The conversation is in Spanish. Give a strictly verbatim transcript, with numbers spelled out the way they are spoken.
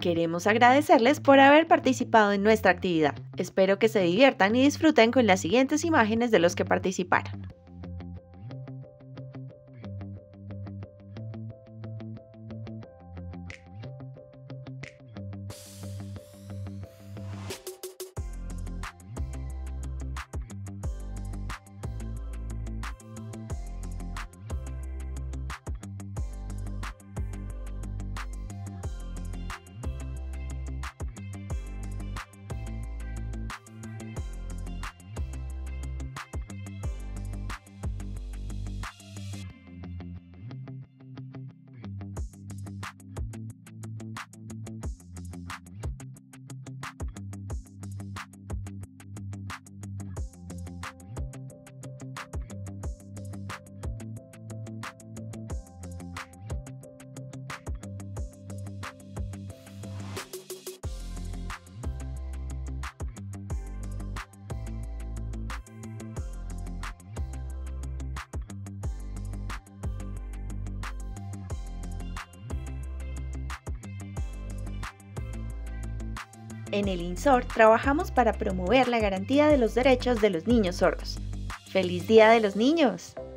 Queremos agradecerles por haber participado en nuestra actividad. Espero que se diviertan y disfruten con las siguientes imágenes de los que participaron. En el INSOR trabajamos para promover la garantía de los derechos de los niños sordos. ¡Feliz Día de los Niños!